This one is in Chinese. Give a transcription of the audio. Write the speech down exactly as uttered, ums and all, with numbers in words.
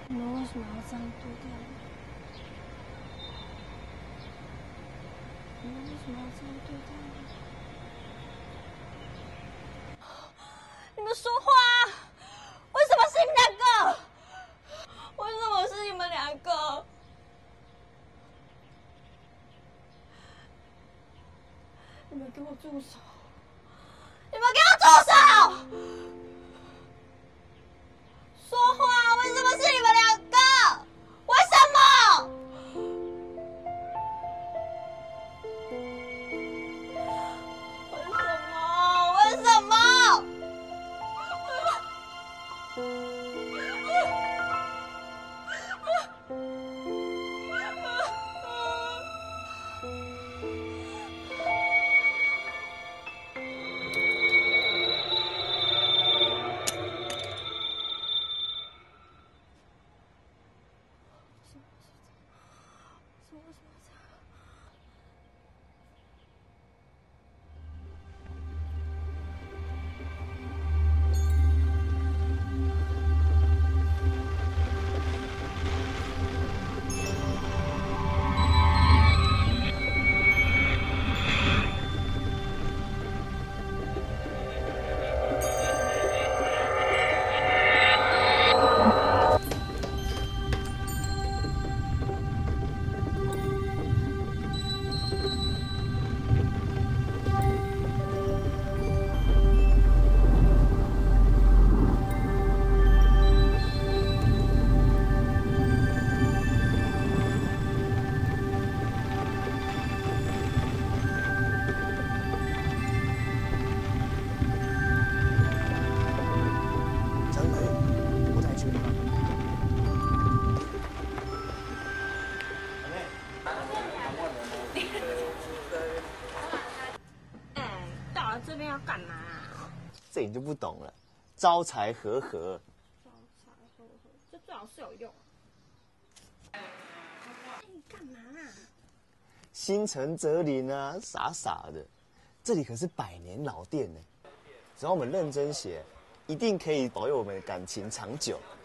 你们为什么要这样对待我？你们为什么要这样对待我？你们说话啊！为什么是你们两个？为什么是你们两个？你们给我住手！你们给我住手！说话！为什么是你们两个？为什么？为什么？为什么？这边要干嘛啊？ 这你就不懂了，招财和合。 招财和合，这最好是有用。哎，你干嘛啊？ 心诚则灵啊，傻傻的。这里可是百年老店呢，只要我们认真写，一定可以保佑我们的感情长久。